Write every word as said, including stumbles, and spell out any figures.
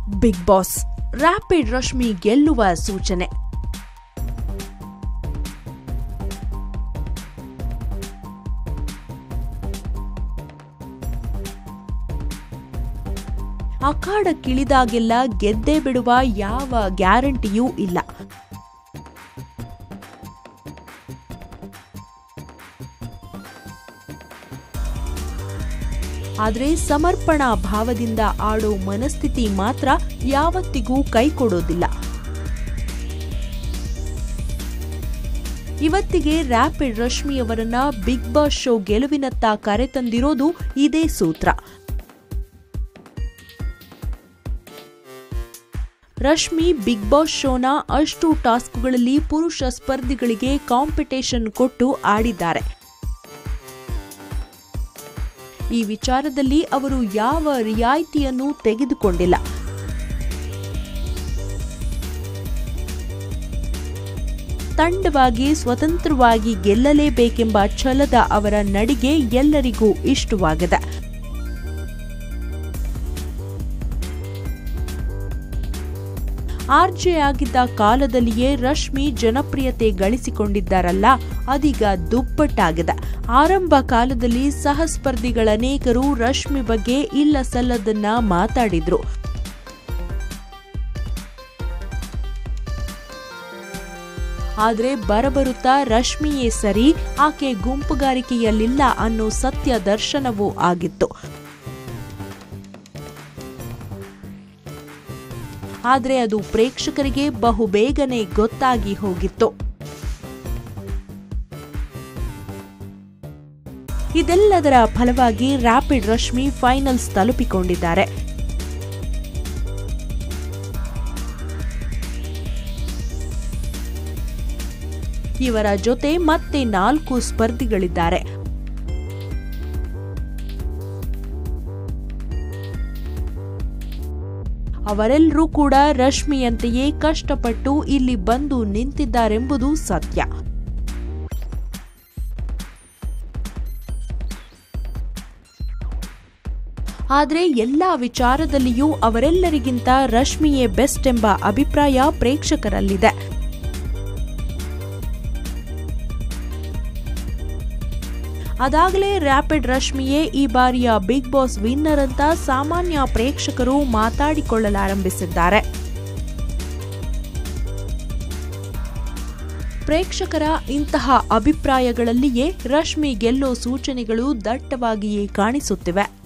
Big boss rapid Rashmi ಗೆಲ್ಲುವ ಸೂಚನೆ. ಅಖಾಡಕ್ಕಿಳಿದಾಗೆಲ್ಲ ಗೆದ್ದೇ ಬಿಡುವ ಯಾವ ಗ್ಯಾರಂಟಿಯೂ ಇಲ್ಲ. ಆದರೆ ಸಮರ್ಪಣಾ ಭಾವದಿಂದ ಆಡೋ ಮನಸ್ಥಿತಿ ಮಾತ್ರ ಯಾವತ್ತಿಗೂ ಕೈಕೊಡೋದಿಲ್ಲ. ಇವತ್ತಿಗೆ ರ್ಯಾಪಿಡ್ ರಶ್ಮಿಯವರನ್ನ ಬಿಗ್ ಬಾಸ್ ಶೋ ಗೆಲುವಿನತ್ತ ಕರೆತಂದಿರೋದು ಇದೇ ಸೂತ್ರ. ರಶ್ಮಿ ಬಿಗ್ ಬಾಸ್ ಶೋನ ಅಷ್ಟು ಟಾಸ್ಕ್ಗಳಲ್ಲಿ ಪುರುಷ ಸ್ಪರ್ಧಿಗಳಿಗೆ ಕಾಂಪಿಟೇಷನ್ ಕೊಟ್ಟು ಆಡಿದ್ದಾರೆ. ಈ ವಿಚಾರದಲ್ಲಿ ಅವರು ಯಾವ ರಿಯಾಯಿತಿಯನ್ನು ತೆಗೆದುಕೊಂಡಿಲ್ಲ. ತಂಡವಾಗಿ ಸ್ವತಂತ್ರವಾಗಿ ಗೆಲ್ಲಲೇಬೇಕೆಂಬ ಛಲದ ಅವರ ನಡಿಗೆ ಎಲ್ಲರಿಗೂ ಇಷ್ಟವಾಗಿದೆ. ಆರ್ಜೆ ಆಗಿದ್ದ ಕಾಲದಲ್ಲಿಯೇ ರಶ್ಮಿ ಜನಪ್ರಿಯತೆ ಗಳಿಸಿಕೊಂಡಿದ್ದಾರಲ್ಲ, ಅದೀಗ ದುಪ್ಪಟ್ಟಾಗಿದೆ. ಆರಂಭ ಕಾಲದಲ್ಲಿ ಸಹಸ್ಪರ್ಧಿಗಳನೇಕರು ರಶ್ಮಿ ಬಗ್ಗೆ ಇಲ್ಲ ಸಲ್ಲದನ್ನ ಮಾತಾಡಿದ್ರು. ಆದ್ರೆ ಬರಬರುತ್ತಾ ರಶ್ಮಿಯೇ ಸರಿ, ಆಕೆ ಗುಂಪುಗಾರಿಕೆಯಲ್ಲಿಲ್ಲ ಅನ್ನೋ ಸತ್ಯ ದರ್ಶನವೂ ಆಗಿತ್ತು. ಆದರೆ ಅದು ಪ್ರೇಕ್ಷಕರಿಗೆ ಬಹುಬೇಗನೆ ಗೊತ್ತಾಗಿ ಹೋಗಿತ್ತು. ಇದೆಲ್ಲದರ ಫಲವಾಗಿ ರ್ಯಾಪಿಡ್ ರಶ್ಮಿ ಫೈನಲ್ಸ್ ತಲುಪಿಕೊಂಡಿದ್ದಾರೆ. ಇವರ ಜೊತೆ ಮತ್ತೆ ನಾಲ್ಕು ಸ್ಪರ್ಧಿಗಳಿದ್ದಾರೆ. ಅವರೆಲ್ಲರೂ ಕೂಡ ರಶ್ಮಿಯಂತೆಯೇ ಕಷ್ಟಪಟ್ಟು ಇಲ್ಲಿ ಬಂದು ನಿಂತಿದ್ದಾರೆಂಬುದು ಸತ್ಯ. ಆದರೆ ಎಲ್ಲಾ ವಿಚಾರದಲ್ಲಿಯೂ ಅವರೆಲ್ಲರಿಗಿಂತ ರಶ್ಮಿಯೇ ಬೆಸ್ಟ್ ಎಂಬ ಅಭಿಪ್ರಾಯ ಪ್ರೇಕ್ಷಕರಲ್ಲಿದೆ. ಅದಾಗಲೇ ರ್ಯಾಪಿಡ್ ರಶ್ಮಿಯೇ ಈ ಬಾರಿಯ ಬಿಗ್ ಬಾಸ್ ವಿನ್ನರ್ ಅಂತ ಸಾಮಾನ್ಯ ಪ್ರೇಕ್ಷಕರು ಮಾತಾಡಿಕೊಳ್ಳಲಾರಂಭಿಸಿದ್ದಾರೆ. ಪ್ರೇಕ್ಷಕರ ಇಂತಹ ಅಭಿಪ್ರಾಯಗಳಲ್ಲಿಯೇ ರಶ್ಮಿ ಗೆಲ್ಲೋ ಸೂಚನೆಗಳು ದಟ್ಟವಾಗಿಯೇ ಕಾಣಿಸುತ್ತಿವೆ.